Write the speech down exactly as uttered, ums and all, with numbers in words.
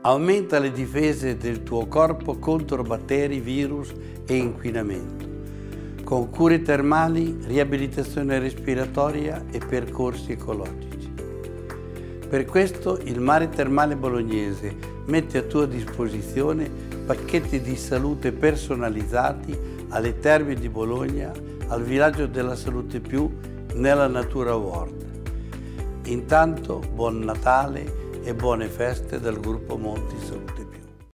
Aumenta le difese del tuo corpo contro batteri, virus e inquinamento, con cure termali, riabilitazione respiratoria e percorsi ecologici. Per questo il Mare Termale Bolognese mette a tua disposizione pacchetti di salute personalizzati alle Terme di Bologna, al Villaggio della Salute Più, nella Natura World. Intanto, buon Natale e buone feste dal gruppo Monti Salute.